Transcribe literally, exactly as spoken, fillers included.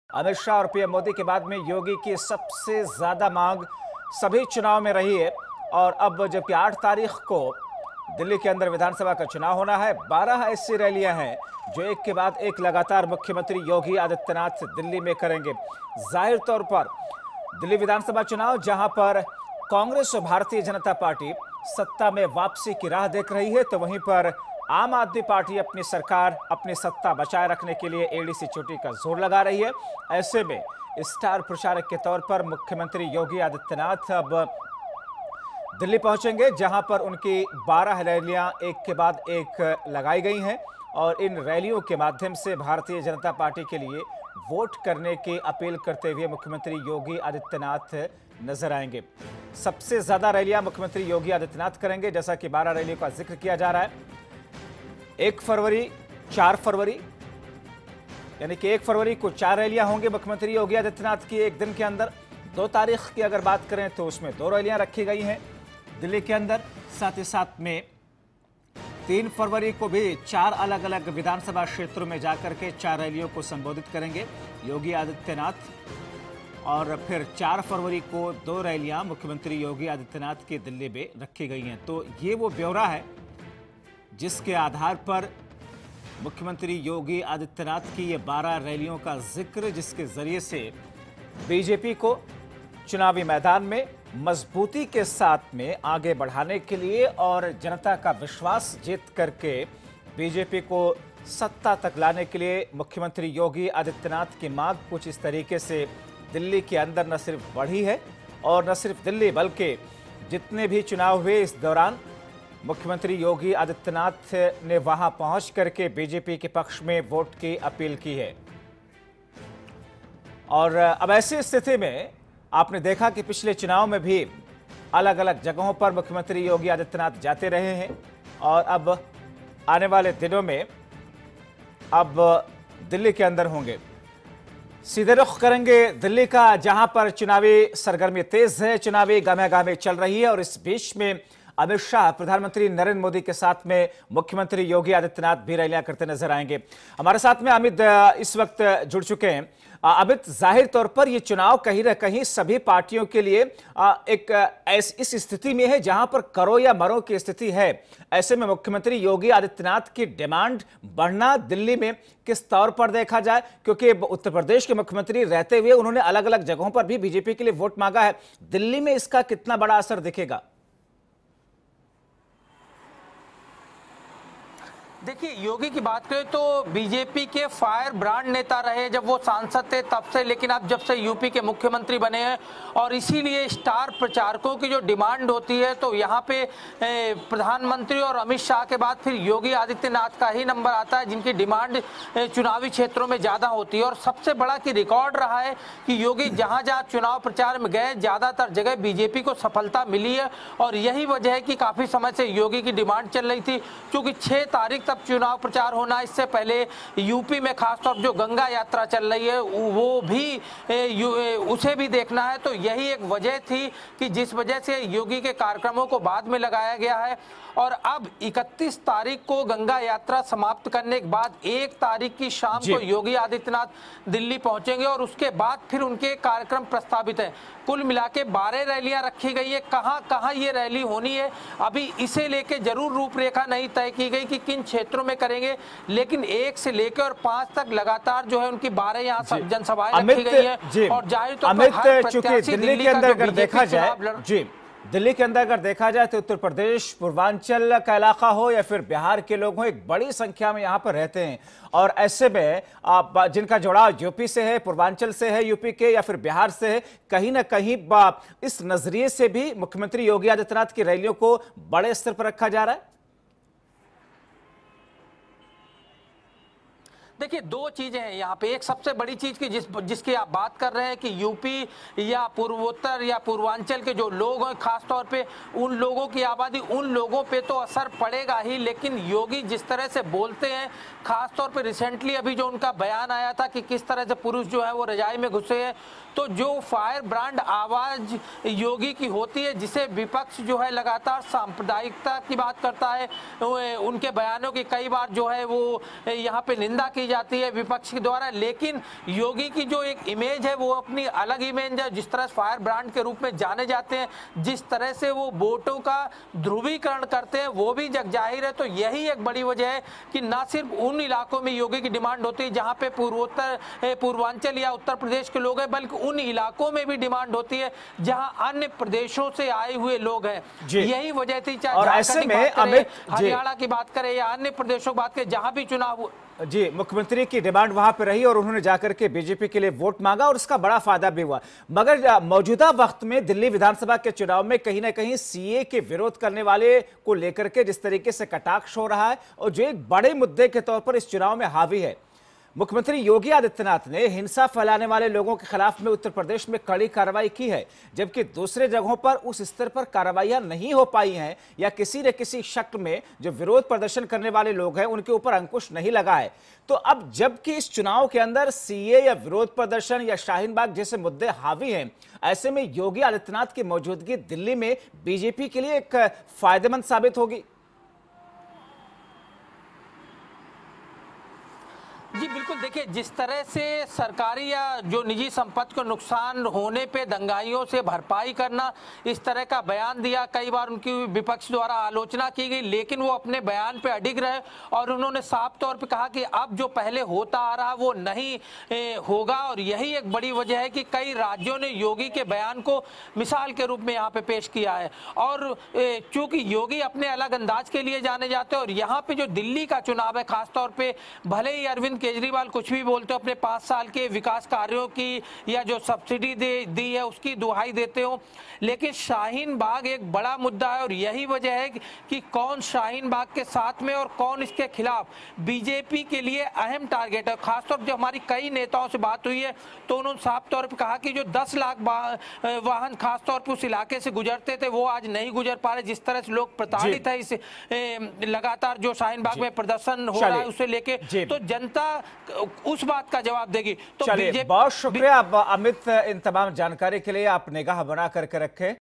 अमित शाह और पीएम मोदी के बाद में योगी की सबसे ज्यादा मांग सभी चुनाव में रही है। और अब जबकि आठ तारीख को दिल्ली के अंदर विधानसभा का चुनाव होना है, बारह ऐसी रैलियां हैं जो एक के बाद एक लगातार मुख्यमंत्री योगी आदित्यनाथ दिल्ली में करेंगे। जाहिर तौर पर दिल्ली विधानसभा चुनाव जहां पर कांग्रेस और भारतीय जनता पार्टी सत्ता में वापसी की राह देख रही है, तो वहीं पर आम आदमी पार्टी अपनी सरकार, अपनी सत्ता बचाए रखने के लिए एड़ी सी चोटी का जोर लगा रही है। ऐसे में स्टार प्रचारक के तौर पर मुख्यमंत्री योगी आदित्यनाथ अब दिल्ली पहुंचेंगे, जहां पर उनकी बारह रैलियां एक के बाद एक लगाई गई हैं और इन रैलियों के माध्यम से भारतीय जनता पार्टी के लिए वोट करने की अपील करते हुए मुख्यमंत्री योगी आदित्यनाथ नजर आएंगे। सबसे ज्यादा रैलियां मुख्यमंत्री योगी आदित्यनाथ करेंगे, जैसा कि बारह रैलियों का जिक्र किया जा रहा है। एक फरवरी, चार फरवरी, यानी कि एक फरवरी को चार रैलियां होंगी मुख्यमंत्री योगी आदित्यनाथ की एक दिन के अंदर। दो तारीख की अगर बात करें तो उसमें दो रैलियां रखी गई हैं दिल्ली के अंदर। साथ ही साथ में तीन फरवरी को भी चार अलग अलग विधानसभा क्षेत्रों में जाकर के चार रैलियों को संबोधित करेंगे योगी आदित्यनाथ। और फिर चार फरवरी को दो रैलियां मुख्यमंत्री योगी आदित्यनाथ की दिल्ली में रखी गई हैं। तो ये वो ब्यौरा है जिसके आधार पर मुख्यमंत्री योगी आदित्यनाथ की ये बारह रैलियों का जिक्र, जिसके जरिए से बीजेपी को चुनावी मैदान में मजबूती के साथ में आगे बढ़ाने के लिए और जनता का विश्वास जीत करके बीजेपी को सत्ता तक लाने के लिए मुख्यमंत्री योगी आदित्यनाथ की मांग कुछ इस तरीके से दिल्ली के अंदर न सिर्फ बढ़ी है, और न सिर्फ दिल्ली बल्कि जितने भी चुनाव हुए इस दौरान मुख्यमंत्री योगी आदित्यनाथ ने वहां पहुंच करके बीजेपी के पक्ष में वोट की अपील की है। और अब ऐसी स्थिति में आपने देखा कि पिछले चुनाव में भी अलग अलग जगहों पर मुख्यमंत्री योगी आदित्यनाथ जाते रहे हैं, और अब आने वाले दिनों में अब दिल्ली के अंदर होंगे। सीधे रुख करेंगे दिल्ली का, जहां पर चुनावी सरगर्मी तेज है, चुनावी गामे-गामे चल रही है। और इस बीच में अमित शाह प्रधानमंत्री नरेंद्र मोदी के साथ में मुख्यमंत्री योगी आदित्यनाथ भी रैलियां करते नजर आएंगे। हमारे साथ में अमित इस वक्त जुड़ चुके हैं। अमित, जाहिर तौर पर यह चुनाव कहीं ना कहीं सभी पार्टियों के लिए एक इस स्थिति में है जहां पर करो या मरो की स्थिति है। ऐसे में मुख्यमंत्री योगी आदित्यनाथ की डिमांड बढ़ना दिल्ली में किस तौर पर देखा जाए, क्योंकि उत्तर प्रदेश के मुख्यमंत्री रहते हुए उन्होंने अलग अलग जगहों पर भी बीजेपी के लिए वोट मांगा है। दिल्ली में इसका कितना बड़ा असर दिखेगा? देखिए, योगी की बात करें तो बीजेपी के फायर ब्रांड नेता रहे जब वो सांसद थे तब से, लेकिन अब जब से यूपी के मुख्यमंत्री बने हैं, और इसीलिए स्टार प्रचारकों की जो डिमांड होती है तो यहाँ पे प्रधानमंत्री और अमित शाह के बाद फिर योगी आदित्यनाथ का ही नंबर आता है, जिनकी डिमांड चुनावी क्षेत्रों में ज़्यादा होती है। और सबसे बड़ा की रिकॉर्ड रहा है कि योगी जहाँ जहाँ चुनाव प्रचार में गए ज़्यादातर जगह बीजेपी को सफलता मिली है। और यही वजह है कि काफ़ी समय से योगी की डिमांड चल रही थी, क्योंकि छः तारीख तब चुनाव प्रचार होना, इससे पहले यूपी में खासतौर जो गंगा यात्रा चल रही है वो भी उसे भी देखना है। तो यही एक वजह थी कि जिस वजह से योगी के कार्यक्रमों को बाद में लगाया गया है। और अब इकतीस तारीख को गंगा यात्रा समाप्त करने के बाद एक तारीख की शाम को योगी आदित्यनाथ दिल्ली पहुंचेंगे, और उसके बाद फिर उनके कार्यक्रम प्रस्तावित है। कुल मिला के बारह रैलियां रखी गई है। कहां कहां ये रैली होनी है अभी इसे लेके जरूर रूपरेखा नहीं तय की गई कि किन क्षेत्रों में करेंगे, लेकिन एक से लेकर और पांच तक लगातार जो है उनकी बारह यहाँ जनसभाएं रखी गई है। और जाहिर तौर पर हर प्रत्याशी दिल्ली का जो देखा जाए जी दिल्ली के अंदर अगर देखा जाए तो उत्तर प्रदेश, पूर्वांचल का इलाका हो या फिर बिहार के लोग हो, एक बड़ी संख्या में यहाँ पर रहते हैं। और ऐसे में जिनका जुड़ाव यूपी से है, पूर्वांचल से है यूपी के, या फिर बिहार से है, कहीं ना कहीं इस नजरिए से भी मुख्यमंत्री योगी आदित्यनाथ की रैलियों को बड़े स्तर पर रखा जा रहा है। देखिए, दो चीजें हैं यहाँ पे। एक सबसे बड़ी चीज की जिस जिसकी आप बात कर रहे हैं कि यूपी या पूर्वोत्तर या पूर्वांचल के जो लोग हैं, खासतौर पे उन लोगों की आबादी, उन लोगों पे तो असर पड़ेगा ही। लेकिन योगी जिस तरह से बोलते हैं, खासतौर पे रिसेंटली अभी जो उनका बयान आया था कि किस तरह से पुरुष जो है वो रजाई में घुसे हैं, तो जो फायर ब्रांड आवाज योगी की होती है, जिसे विपक्ष जो है लगातार सांप्रदायिकता की बात करता है, उनके बयानों की कई बार जो है वो यहाँ पे निंदा की जाती है विपक्ष के द्वारा, लेकिन योगी की जो एक इमेज है वो अपनी अलग इमेज है। जिस तरह फायर ब्रांड के रूप में जाने जाते हैं, जिस तरह से वो वोटों का ध्रुवीकरण करते हैं, वो भी जग जाहिर है। तो यही एक बड़ी वजह है कि ना सिर्फ उन इलाकों में योगी की डिमांड होती है जहां पे पूर्वोत्तर पूर्वांचल या उत्तर प्रदेश के लोग हैं, बल्कि उन इलाकों में भी डिमांड होती है जहां अन्य प्रदेशों से आए हुए लोग हैं। यही वजह थी, चाहे झारखंड की बात करें, हरियाणा की बात करें या अन्य प्रदेशों की बात करें, जहां भी चुनाव जी, मुख्यमंत्री की डिमांड वहां पर रही और उन्होंने जाकर के बीजेपी के लिए वोट मांगा और उसका बड़ा फायदा भी हुआ। मगर मौजूदा वक्त में दिल्ली विधानसभा के चुनाव में कहीं ना कहीं सीए के विरोध करने वाले को लेकर के जिस तरीके से कटाक्ष हो रहा है और जो एक बड़े मुद्दे के तौर पर इस चुनाव में हावी है, मुख्यमंत्री योगी आदित्यनाथ ने हिंसा फैलाने वाले लोगों के खिलाफ में उत्तर प्रदेश में कड़ी कार्रवाई की है, जबकि दूसरे जगहों पर उस स्तर पर कार्रवाइयां नहीं हो पाई हैं या किसी न किसी शक्ल में जो विरोध प्रदर्शन करने वाले लोग हैं उनके ऊपर अंकुश नहीं लगा है। तो अब जबकि इस चुनाव के अंदर सीए या विरोध प्रदर्शन या शाहीन बाग जैसे मुद्दे हावी हैं, ऐसे में योगी आदित्यनाथ की मौजूदगी दिल्ली में बीजेपी के लिए एक फायदेमंद साबित होगी। जी बिल्कुल, देखिए जिस तरह से सरकारी या जो निजी संपत्ति को नुकसान होने पे दंगाइयों से भरपाई करना, इस तरह का बयान दिया, कई बार उनकी विपक्ष द्वारा आलोचना की गई, लेकिन वो अपने बयान पे अडिग रहे और उन्होंने साफ तौर पे कहा कि अब जो पहले होता आ रहा वो नहीं ए, होगा। और यही एक बड़ी वजह है कि कई राज्यों ने योगी के बयान को मिसाल के रूप में यहाँ पे पेश किया है। और चूंकि योगी अपने अलग अंदाज के लिए जाने जाते हैं और यहाँ पे जो दिल्ली का चुनाव है, खासतौर पर भले ही अरविंद केजरीवाल कुछ भी बोलते हो, अपने पांच साल के विकास कार्यों की या जो सब्सिडी दे दी है उसकी दुहाई देते हो, लेकिन शाहीन बाग एक बड़ा मुद्दा है और यही वजह है कि कौन शाहीन बाग के साथ में और कौन इसके खिलाफ बीजेपी के लिए अहम टारगेट है। खासतौर पर जो हमारी कई नेताओं से बात हुई है तो उन्होंने साफ तौर पर कहा कि जो दस लाख वाहन खासतौर पर उस इलाके से गुजरते थे वो आज नहीं गुजर पा रहे। जिस तरह से लोग प्रताड़ित है इस लगातार जो शाहीन बाग में प्रदर्शन हो रहा है उसे लेके, तो जनता उस बात का जवाब देगी। तो चलिए, बहुत शुक्रिया अमित इन तमाम जानकारी के लिए। आप निगाह बना करके रखें।